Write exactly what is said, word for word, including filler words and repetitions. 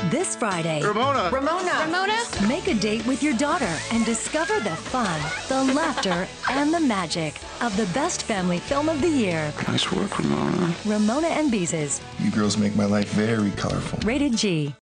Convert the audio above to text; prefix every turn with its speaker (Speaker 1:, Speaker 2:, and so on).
Speaker 1: This Friday,
Speaker 2: Ramona!
Speaker 3: Ramona!
Speaker 4: Ramona?
Speaker 1: make a date with your daughter and discover the fun, the laughter, and the magic of the best family film of the year.
Speaker 2: Nice work, Ramona.
Speaker 1: Ramona and Beezus.
Speaker 5: You girls make my life very colorful.
Speaker 1: Rated G.